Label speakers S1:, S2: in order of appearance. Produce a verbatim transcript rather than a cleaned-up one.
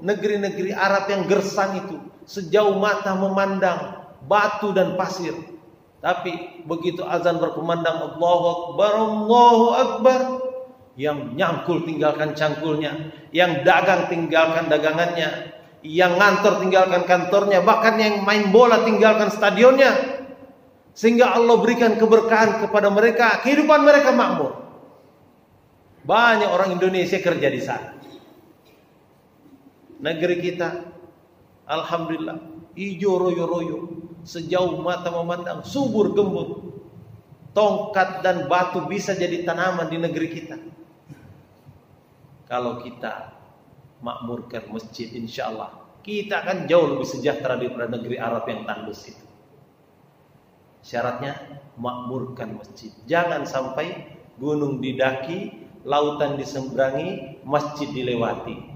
S1: negeri-negeri Arab yang gersang itu, sejauh mata memandang batu dan pasir. Tapi begitu azan berkumandang Allahu Akbar, Allahu Akbar, yang nyangkul tinggalkan cangkulnya, yang dagang tinggalkan dagangannya, yang ngantor tinggalkan kantornya, bahkan yang main bola tinggalkan stadionnya. Sehingga Allah berikan keberkahan kepada mereka, kehidupan mereka makmur. Banyak orang Indonesia kerja di sana. Negeri kita, alhamdulillah, hijau royo-royo, sejauh mata memandang, subur gembut. Tongkat dan batu bisa jadi tanaman di negeri kita. Kalau kita makmurkan masjid, insya Allah kita akan jauh lebih sejahtera daripada negeri Arab yang tandus itu. Syaratnya makmurkan masjid. Jangan sampai gunung didaki, lautan diseberangi, masjid dilewati.